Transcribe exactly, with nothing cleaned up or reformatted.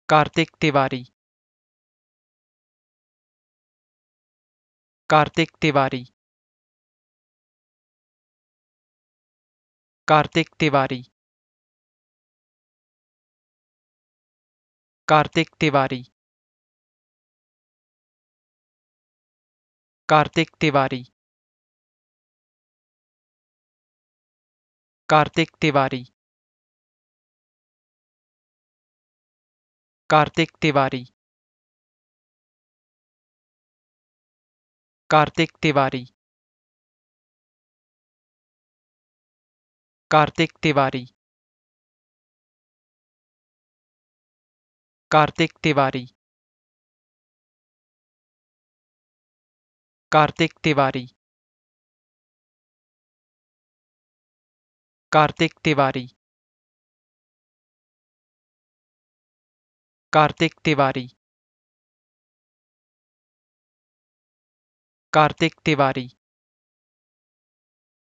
Kartik Tiwari Kartik Tiwari Kartik Tiwari Kartik Tiwari Kartik Tiwari Kartik Tiwari Kartik Tiwari Kartik Tiwari Kartik Tiwari Kartik Tiwari Kartik Tiwari Kartik Tiwari Kartik Tiwari Kartik Tiwari